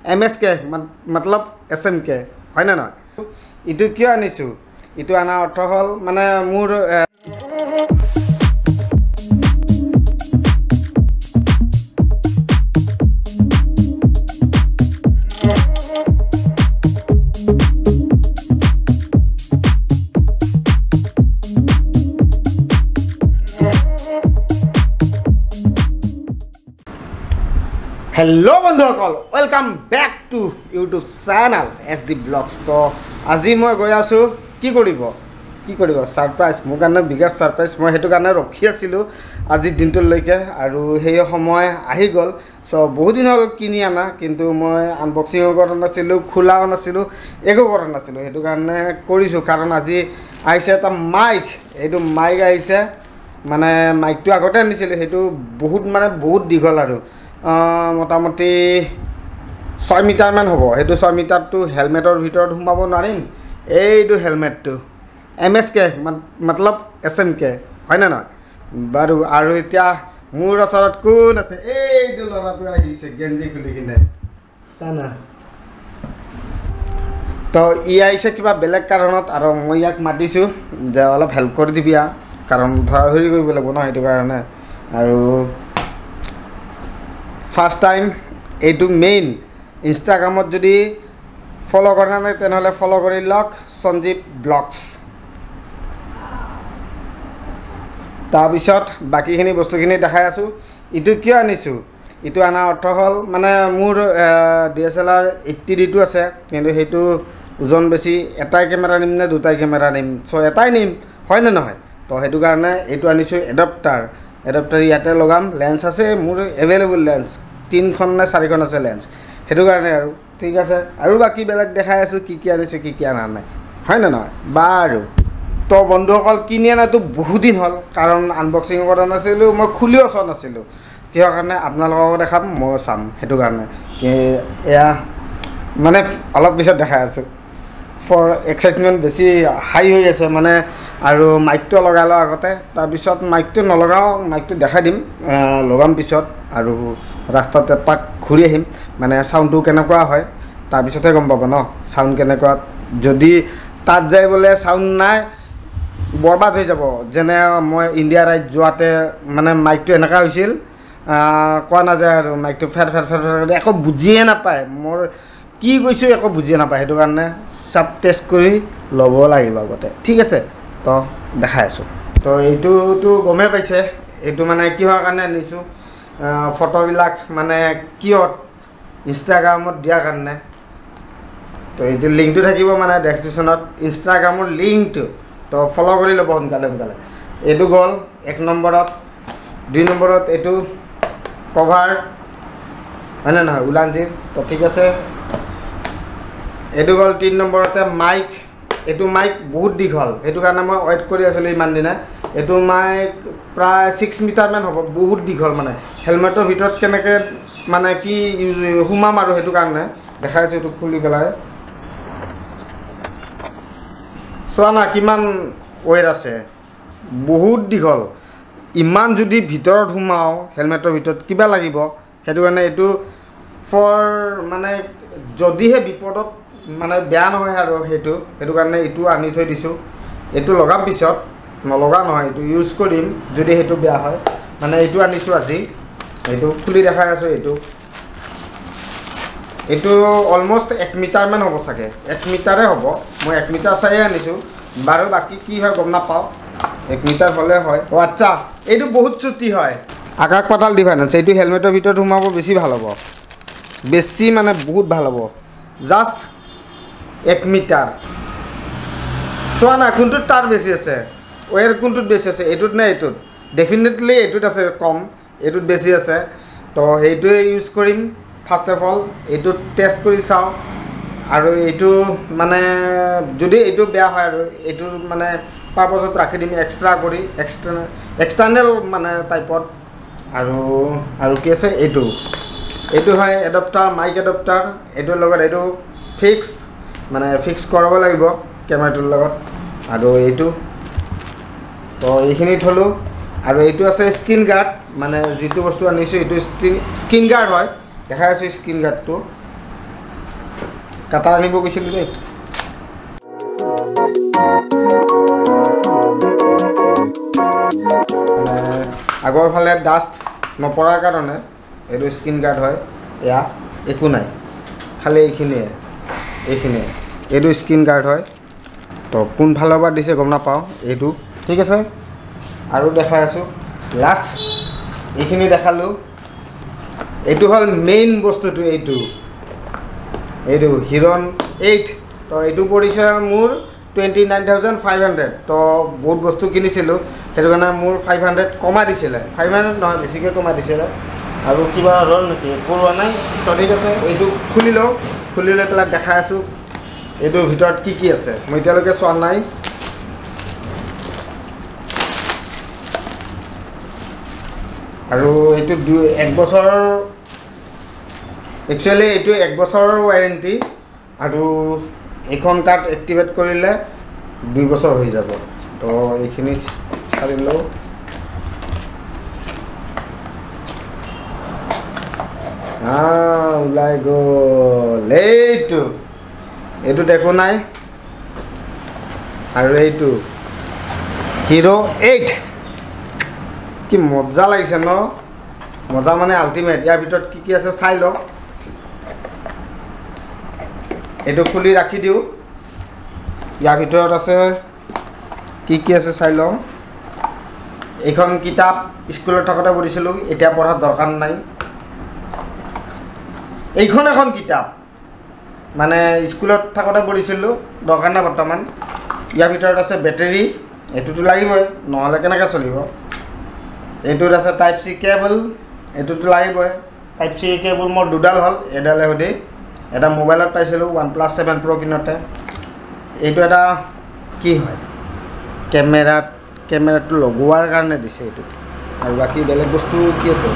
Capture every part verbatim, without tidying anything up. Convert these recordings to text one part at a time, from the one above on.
M S के मतलब S M के है ना इटू क्यों आनिছোঁ इटू आना अर्थ हल माने मोर हेलो बंधुসকল welcome back to YouTube channel S D blogs. तो आज मैं गई आसो कि कि सरप्राइज मोर कारण बिगेस्ट सरप्राइज मैं हेतु कारण रखी आसिलो आज दिनटলৈके और সেই समय आহি गल। सो बहुत दिन हल किनि आना किन्तु मैं आनबक्सिंग কৰা নাছিলো খোলাও নাছিলো একো কৰা নাছিলো হেতু কাৰণে কৰিছো কাৰণ আজি আইছে এটা মাইক এইটো মাইক আইছে মানে মাইকটো আগতে আনিছিলো হেতু বহুত মানে বহুত দীঘল আৰু মোটামুটি ছয় মিটাৰ মান হ'ব হেতু ছয় মিটাৰটো হেলমেটৰ ভিতৰত সোমাব নোৱাৰিম এইটো হেলমেটটো एम एस के मतलब एस एम के है ना बारू और इतना मोर ओसरत कोन आछे एइটো लराটো আহিছে गेंजी खुली किने साना तो इ आइছে किबा बेलेग कारणत और मैं याक मातिछु जे अलप हेल्प कर दिबिया कारण धरा धरि কৰিব লাগিব ন हेतु কাৰণে আৰু फार्स्ट टाइम एटू मेन इन्स्टाग्रामत जदि फलो কৰা নাই তেনেহলে फलो কৰি লওক সঞ্জীৱ ব্লগছ। তাৰপিছত বাকিখিনি বস্তুখিনি দেখাই আছো ইটো কিয় আনিছোঁ ইটো আনা অৰ্থ হল মানে মোৰ D S L R eighty D too আছে কিন্তু সেইটো ওজন বেছি এটাই কেমেৰা নিম নে দুটাই কেমেৰা নিম সো এটাই নিম হয় না নহয় তো সেইটো কাৰণে এইটো আনিছোঁ এডাপ্টাৰ এডাপ্টাৰ ইয়াতে লগাম লেন্স আছে মোৰ এভেইলেবল লেন্স তিনখন নে চাৰিখন আছে লেন্স সেইটো কাৰণে আৰু ঠিক আছে আৰু বাকি বেলেগ দেখাই আছো কি কি আনিছে কি কি আনা নাই হয় না নহয় বাৰু। তো বন্ধুসকল কিনি আনাটো বহুত দিন হল কাৰণ আনবক্সিং কৰা নাছিলো মই খুলিও চোৱা নাছিলো কিহৰ কাৰণে আপোনালোকক দেখাম মই চাম সেইটো কাৰণে এয়া মানে অলপ পিছত দেখাই আছো ফৰ এক্সাইটমেণ্ট বেছি হাই হৈ আছে মানে আৰু মাইকটো লগাই লওঁ আগতে তাৰপিছত মাইকটো নলগাওঁ মাইকটো দেখাই দিম লগাম পিছত আৰু ৰাস্তাত এপাক ঘূৰি আহিম মানে সাউণ্ডটো কেনেকুৱা হয় তাৰপিছতহে গম পাব ন সাউণ্ড কেনেকুৱা যদি তাত যাই বোলে সাউণ্ড নাই বৰবাদ হৈ যাব যেনে মই ইণ্ডিয়া ৰাইজ যোৱাতে মানে মাইকটো এনেকুৱা হৈছিল কোৱা নাযায় আৰু মাইকটো ফেৰ ফেৰ ফেৰ ফেৰ একো বুজিয়ে নাপায় মোৰ কি কৈছোঁ একো বুজিয়ে নাপায় সেইটো কাৰণে চব টেষ্ট কৰি ল'ব লাগিব আগতে ঠিক আছে। তো দেখাই আছোঁ তো এইটোতো গমেই পাইছে এইটো মানে কিহৰ কাৰণে আনিছোঁ ফটোবিলাক মানে কিয়ত ইনষ্টাগ্ৰামত দিয়াৰ কাৰণে তো এইটো লিংকটো থাকিব মানে ডেছক্ৰিপশ্যনত ইনষ্টাগ্ৰামৰ লিংকটো তো ফলো কৰি ল'ব সোনকালে সোনকালে এইটো গ'ল এক নম্বৰত দুই নম্বৰত এইটো কভাৰ হয়নে নহয় উলানজিৰ তো ঠিক আছে এইটো গ'ল তিনি নম্বৰতে মাইক এইটো মাইক বহুত দীঘল সেইটো কাৰণে মই ৱেইট কৰি আছিলোঁ ইমান দিনে এইটো মাইক প্ৰায় ছিক্স মিটাৰমান হ'ব বহুত দীঘল মানে হেলমেটৰ ভিতৰত কেনেকৈ মানে কি ইউজ সোমাম আৰু সেইটো কাৰণে দেখাই আছোঁ এইটো খুলি পেলাই চোৱা না কিমান ৱেইট আছে বহুত দীঘল ইমান যদি ভিতৰত সোমাওঁ হেলমেটৰ ভিতৰত কিবা লাগিব সেইটো কাৰণে এইটো ফৰ মানে যদিহে বিপদত মানে বেয়া নহয় আৰু সেইটো সেইটো কাৰণে এইটো আনি থৈ দিছোঁ এইটো লগাম পিছত নলগা নহয় এইটো ইউজ কৰিম যদি সেইটো বেয়া হয় মানে এইটো আনিছোঁ আজি এইটো খুলি দেখাই আছোঁ এইটো এইটো অলমষ্ট এক মিটাৰমান হ'ব চাগে এক মিটাৰে হ'ব মই এক মিটাৰ চাইয়ে আনিছোঁ বাৰু বাকী কি হয় গম নাপাওঁ এক মিটাৰ হ'লে হয় অঁ আচ্ছা এইটো বহুত চুটি হয় আকাশ পাতাল ডিফাৰেঞ্চ এইটো হেলমেটৰ ভিতৰত সোমাব বেছি ভাল হ'ব বেছি মানে বহুত ভাল হ'ব জাষ্ট এক মিটাৰ চোৱা না কোনটোত তাৰ বেছি আছে ৱেৰ কোনটোত বেছি আছে এইটোত নে এইটোত ডেফিনেটলি এইটোত আছে কম এইটোত বেছি আছে তো সেইটোৱে ইউজ কৰিম ফাৰ্ষ্ট অফ অল এইটোত টেষ্ট কৰি চাওঁ আৰু এইটো মানে যদি এইটো বেয়া হয় আৰু এইটো মানে পাৰপজত ৰাখি দিম এক্সট্ৰা কৰি এক্সটাৰ্নেল এক্সটাৰ্নেল মানে টাইপত আৰু আৰু কি আছে এইটো এইটো হয় এডপ্টাৰ মাইক এডপ্টাৰ এইটোৰ লগত এইটো ফিক্স মানে ফিক্স কৰাব লাগিব কেমেৰাটোৰ লগত আৰু এইটো তো এইখিনি থলোঁ আৰু এইটো আছে স্ক্ৰিন গাৰ্ড মানে যিটো বস্তু আনিছোঁ এইটো স্ক্ৰিন গাৰ্ড হয় দেখাই আছোঁ স্ক্ৰিন গাৰ্ডটো কাটা আনিব গৈছিলোঁ দেই আগৰ ফালে ডাষ্ট নপৰাৰ কাৰণে এইটো স্ক্ৰিন গাৰ্ড হয় এয়া একো নাই খালি এইখিনিয়ে এইখিনিয়ে এইটো স্ক্ৰিন গাৰ্ড হয় তো কোনফালৰ পৰা দিছে গম নাপাওঁ এইটো ঠিক আছে আৰু দেখাই আছোঁ লাষ্ট এইখিনি দেখালোঁ এইটো হ'ল মেইন বস্তুটো এইটো এইটো হিৰন এইট তো এইটো পৰিছে মোৰ twenty nine thousand five hundred তো বহুত বস্তু কিনিছিলোঁ সেইটো কাৰণে মোৰ ফাইভ হাণ্ড্ৰেড কমাই দিছিলে ফাইভ হাণ্ড্ৰেড নহয় বেছিকৈ কমাই দিছিলে আৰু কিবা হ'ল নেকি কৰোৱা নাই তো ঠিক আছে এইটো খুলি লওঁ খুলি লৈ পেলাই দেখাই আছোঁ এইটোৰ ভিতৰত কি কি আছে মই এতিয়ালৈকে চোৱা নাই আৰু এইটো দুই এক বছৰ একচুৱেলি এইটো এক বছৰৰ ৱাৰেণ্টি আৰু এইখন কাৰ্ড এক্টিভেট কৰিলে দুই বছৰ হৈ যাব তো এইখিনি চালি লওঁ ওলাই গ'ল এইটো এইটো দেখো নাই আৰু এইটো হিৰো এইট কি মজা লাগিছে ন মজা মানে আল্টিমেট ইয়াৰ ভিতৰত কি কি আছে চাই লওক এইটো খুলি ৰাখি দিওঁ ইয়াৰ ভিতৰত আছে কি কি আছে চাই লওঁ এইখন কিতাপ স্কুলত থাকোঁতে পঢ়িছিলোঁ এতিয়া পঢ়াৰ দৰকাৰ নাই এইখন এখন কিতাপ মানে স্কুলত থাকোঁতে পঢ়িছিলোঁ দৰকাৰ নাই বৰ্তমান ইয়াৰ ভিতৰত আছে বেটেৰী এইটোতো লাগিবই নহ'লে কেনেকৈ চলিব এইটোত আছে টাইপ চি কেবল এইটোতো লাগিবই টাইপ চি কেবল মোৰ দুডাল হ'ল এডালে সৈতে এটা মোবাইলত পাইছিলোঁ ওৱান প্লাছ ছেভেন প্ৰ' কিনোতে এইটো এটা কি হয় কেমেৰাত কেমেৰাটো লগোৱাৰ কাৰণে দিছে এইটো আৰু বাকী বেলেগ বস্তু কি আছে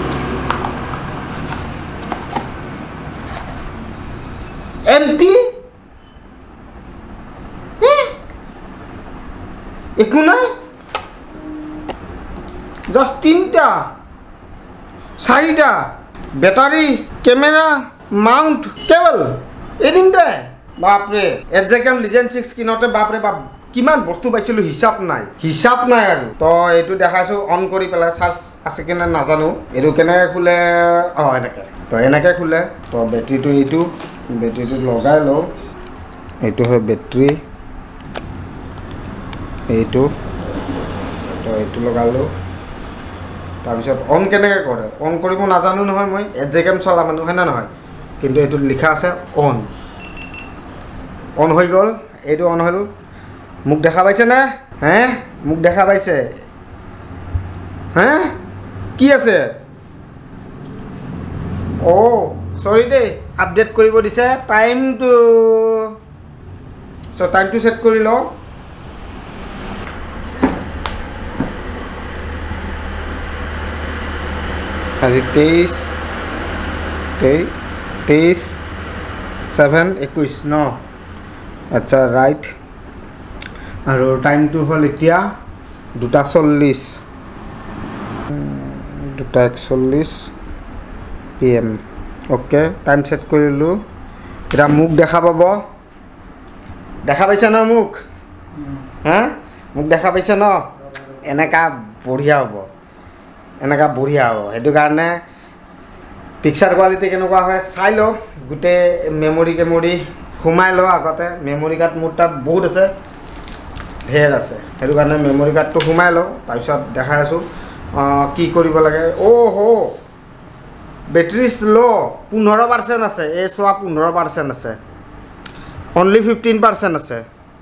এমটি একো নাই জাষ্ট তিনিটা চাৰিটা বেটাৰী কেমেৰা মাউণ্ট কেবল এই তিনিটাই বাপৰে এক্সেকেম লিজেণ্ড ছিক্স কিনোতে বাপৰে বাপ কিমান বস্তু পাইছিলোঁ হিচাপ নাই হিচাপ নাই আৰু তো এইটো দেখাইছোঁ অন কৰি পেলাই চাৰ্জ আছে কিনে নাজানো এইটো কেনেকৈ খোলে অঁ এনেকৈ তো এনেকৈ খোলে তো বেটেৰীটো এইটো বেটেৰীটো লগাই লওঁ এইটো হয় বেটেৰী এইটো তো এইটো লগালোঁ তাৰপিছত অন কেনেকৈ কৰে অন কৰিব নাজানো নহয় মই এক্সেকেম চলা মানুহ হয় নে নহয় কিন্তু এইটোত লিখা আছে অন অন হৈ গ'ল এইটো অন হ'ল মোক দেখা পাইছে নে হে মোক দেখা পাইছে হে কি আছে অ' চৰি দেই আপডেট কৰিব দিছে টাইমটো চ' টাইমটো ছেট কৰি লওঁ আজি তেইছ তেইছ ছেভেন একৈছ ন আচ্ছা ৰাইট আৰু টাইমটো হ'ল এতিয়া দুটা চল্লিছ দুটা একচল্লিছ P M okay time set কৰিলোঁ এতিয়া মোক দেখা পাব দেখা পাইছে ন মোক হা মোক দেখা পাইছে ন এনেকুৱা বঢ়িয়া হ'ব এনেকুৱা বঢ়িয়া হ'ব সেইটো কাৰণে পিকচাৰ কোৱালিটি কেনেকুৱা হয় চাই লওঁ গোটেই মেমৰি কেমৰি সোমাই লওঁ আগতে মেমৰি কাৰ্ড মোৰ তাত বহুত আছে ঢেৰ আছে সেইটো কাৰণে মেমৰি কাৰ্ডটো সোমাই লওঁ তাৰপিছত দেখাই আছোঁ কি কৰিব লাগে অ' হ বেটেৰী ল' পোন্ধৰ পাৰ্চেণ্ট আছে এই চোৱা পোন্ধৰ পাৰ্চেণ্ট আছে অনলি ফিফটিন পাৰ্চেণ্ট আছে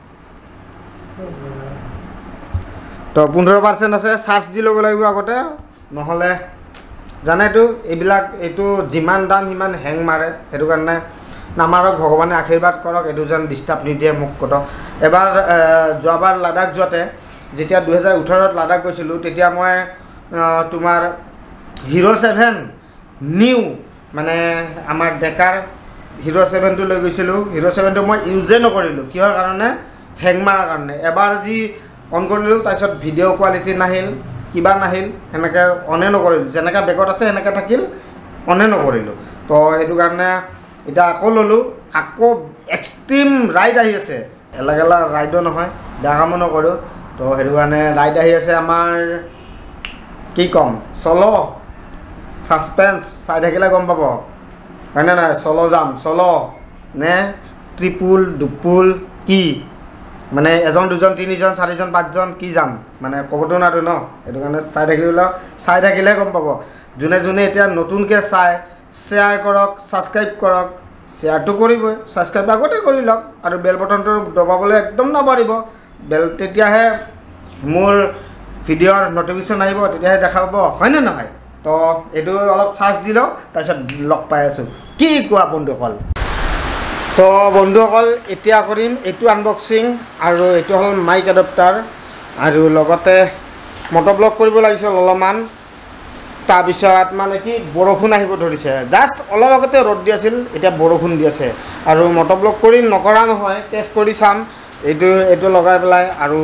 তো পোন্ধৰ পাৰ্চেণ্ট আছে চাৰ্জ দি ল'ব লাগিব আগতে নহ'লে জানেতো এইবিলাক এইটো যিমান দাম সিমান হেং মাৰে সেইটো কাৰণে নামাৰক ভগৱানে আশীৰ্বাদ কৰক এইটো যেন ডিষ্টাৰ্ব নিদিয়ে মোক কতক এবাৰ যোৱাবাৰ লাডাখ যোৱাতে যেতিয়া দুহেজাৰ ওঠৰত লাডাখ গৈছিলোঁ তেতিয়া মই তোমাৰ হিৰো ছেভেন নিউ মানে আমাৰ ডেকাৰ হিৰো ছেভেনটো লৈ গৈছিলোঁ হিৰো ছেভেনটো মই ইউজে নকৰিলোঁ কিহৰ কাৰণে হেং মাৰাৰ কাৰণে এবাৰ যি অন কৰিলোঁ তাৰপিছত ভিডিঅ' কোৱালিটি নাহিল কিবা নাহিল সেনেকৈ অনে নকৰিলোঁ যেনেকৈ বেগত আছে সেনেকৈ থাকিল অনে নকৰিলোঁ তো সেইটো কাৰণে এতিয়া আকৌ ল'লোঁ আকৌ এক্সট্ৰিম ৰাইড আহি আছে এলা গেলা ৰাইডো নহয় বেয়া কামো নকৰোঁ তো সেইটো কাৰণে ৰাইড আহি আছে আমাৰ কি ক'ম চলো ছাছপেন্স চাই থাকিলে গম পাব হয়নে নাই চলো যাম চলো নে ট্ৰিপুল দুপুল কি মানে এজন দুজন তিনিজন চাৰিজন পাঁচজন কি যাম মানে ক'বতো নোৱাৰো ন সেইটো কাৰণে চাই থাকিলে চাই থাকিলে গম পাব যোনে যোনে এতিয়া নতুনকৈ চাই শ্বেয়াৰ কৰক ছাবস্ক্ৰাইব কৰক শ্বেয়াৰটো কৰিবই ছাবস্ক্ৰাইব আগতে কৰি লওক আৰু বেল বটনটো দবাবলৈ একদম নাপাৰিব বেল তেতিয়াহে মোৰ ভিডিঅ'ৰ নটিফিকেশ্যন আহিব তেতিয়াহে দেখা পাব হয়নে নহয় তো এইটো অলপ চাৰ্জ দি লওক তাৰপিছত লগ পাই আছোঁ কি কোৱা বন্ধুসকল তো বন্ধুসকল এতিয়া কৰিম এইটো আনবক্সিং আৰু এইটো হ'ল মাইক এডপ্টাৰ আৰু লগতে মট'ব্লগ কৰিব লাগিছিল অলপমান তাৰপিছত মানে কি বৰষুণ আহিব ধৰিছে জাষ্ট অলপ আগতে ৰ'দ দি আছিল এতিয়া বৰষুণ দি আছে আৰু মট'ব্লগ কৰিম নকৰা নহয় টেষ্ট কৰি চাম এইটো এইটো লগাই পেলাই আৰু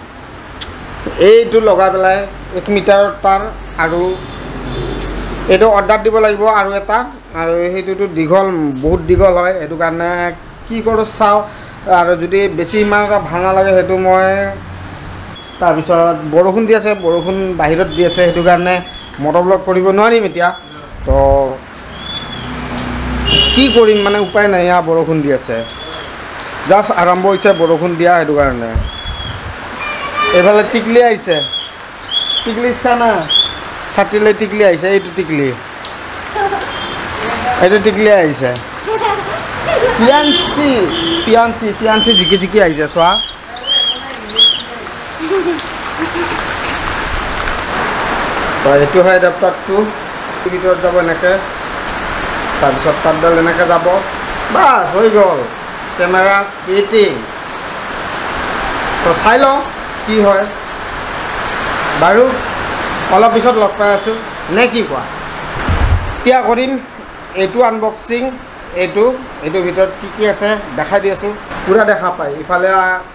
এইটো লগাই পেলাই এক মিটাৰ তাৰ আৰু এইটো অৰ্ডাৰ দিব লাগিব আৰু এটা আৰু সেইটোতো দীঘল বহুত দীঘল হয় সেইটো কাৰণে কি কৰোঁ চাওঁ আৰু যদি বেছি ইমান এটা ভাল নালাগে সেইটো মই তাৰপিছত বৰষুণ দি আছে বৰষুণ বাহিৰত দি আছে সেইটো কাৰণে মট'ব্লগ কৰিব নোৱাৰিম এতিয়া তো কি কৰিম মানে উপায় নাই এয়া বৰষুণ দি আছে জাষ্ট আৰম্ভ হৈছে বৰষুণ দিয়া সেইটো কাৰণে এইফালে টিকলি আহিছে টিকলি ইচ্ছা না ছাতিলৈ টিকলি আহিছে এইটো টিকলি এইটো টিকলি আহিছে পিয়াঞ্চি পিয়াঞ্চি পিয়াঞ্চি জিকি জিকি আহিছে চোৱা এইটো হয় এডাপ্টাৰটো ভিতৰত যাব এনেকৈ তাৰপিছত তাঁতডাল এনেকৈ যাব বাছ হৈ গ'ল কেমেৰা ফিটিং তো চাই লওঁ কি হয় বাৰু অলপ পিছত লগ পাই আছোঁ নে কি কোৱা এতিয়া কৰিম এইটো আনবক্সিং এইটো এইটোৰ ভিতৰত কি কি আছে দেখাই দি আছোঁ পূৰা দেখা পায় ইফালে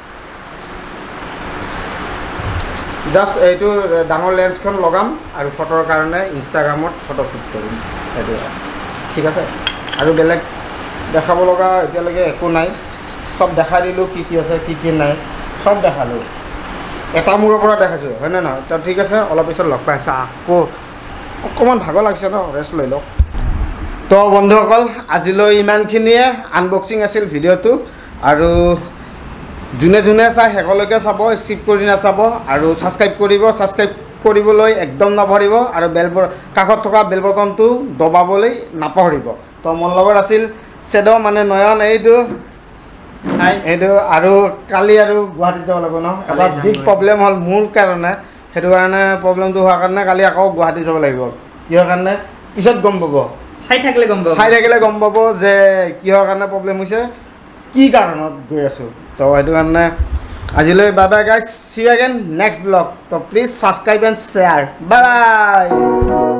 জাষ্ট এইটো ডাঙৰ লেন্সখন লগাম আৰু ফটোৰ কাৰণে ইনষ্টাগ্ৰামত ফটো শ্বুট কৰিম সেইটো ঠিক আছে আৰু বেলেগ দেখাব লগা এতিয়ালৈকে একো নাই চব দেখাই দিলোঁ কি কি আছে কি কি নাই চব দেখালোঁ এটা মূৰৰ পৰা দেখাইছোঁ হয়নে নহয় তো ঠিক আছে অলপ পিছত লগ পাই আছে আকৌ অকণমান ভাগৰ লাগিছে ন ৰেষ্ট লৈ লওক তো বন্ধুসকল আজিলৈ ইমানখিনিয়ে আনবক্সিং আছিল ভিডিঅ'টো আৰু যোনে যোনে চাই শেষলৈকে চাব স্কিপ কৰি নাচাব আৰু ছাবস্ক্ৰাইব কৰিব ছাবস্ক্ৰাইব কৰিবলৈ একদম নাপাহৰিব আৰু বেল কাষত থকা বেল বটনটো দবাবলৈ নাপাহৰিব তো মোৰ লগত আছিল চেড মানে নয়ন এইটো এইটো আৰু কালি আৰু গুৱাহাটীত যাব লাগিব ন এটা বিগ প্ৰব্লেম হ'ল মোৰ কাৰণে সেইটো কাৰণে প্ৰব্লেমটো হোৱাৰ কাৰণে কালি আকৌ গুৱাহাটী যাব লাগিব কিহৰ কাৰণে পিছত গম পাব চাই থাকিলে গম পাব চাই থাকিলে গম পাব যে কিহৰ কাৰণে প্ৰব্লেম হৈছে কি কাৰণত গৈ আছোঁ তো সেইটো কাৰণে আজিলৈ bye bye guys see you again next blog তো please subscribe and share bye by